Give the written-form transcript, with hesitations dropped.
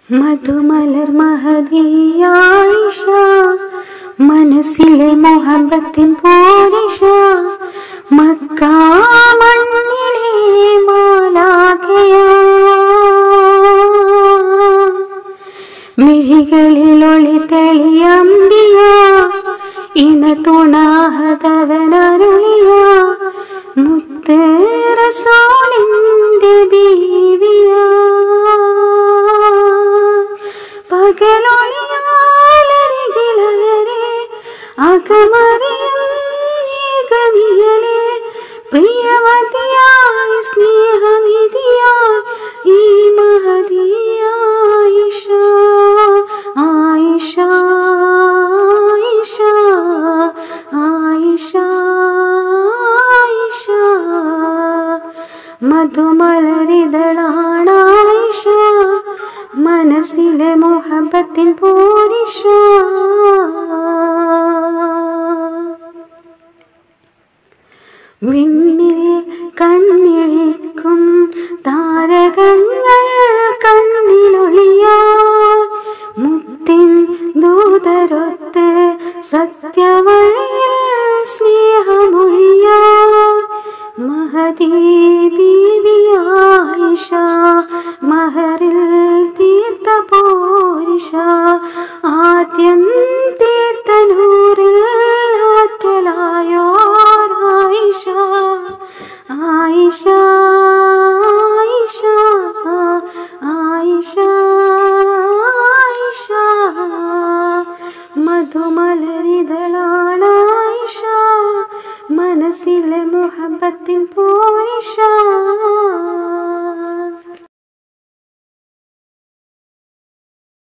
മധുമലർ മഹദിയ ആയിഷ, മനസ്സിലെ മുഹബത്തിൻ പോരിഷ, മക്ക മണ്ണിലെ മാലാഖയാ, മിഴികളിൽ ഒളി തെളിയമ്പിയ, ഇണ തുണാഹതവനരുളിയ, മുത്ത് റസൂലിന്റെ ബീവിയാ, പകലൊളിയാലരികിലവരെ അകമറിയും ഏകനിയലെ, പ്രിയവതിയായ സ്നേഹനിധിയായ ഈ മഹദിയ ആയിഷ, ആയിഷ, ആയിഷ, ആയിഷ, ആയിഷ, മധുമലരിതളാണ് ആയിഷ, മനസ്സിലെ മുഹബത്തിൻ പോരിഷ. വിണ്ണിൽ കണ്ണിഴിക്കും താരകങ്ങൾ കണ്ണിലൊളിയാ, മുത്തിൻ ദൂതരൊത്ത് സത്യവഴിയിൽ സ്നേഹമൊഴിയാ, മഹദി ബീവി ആയിഷ, മഹറിൽ തീർത്ത പോരിഷ.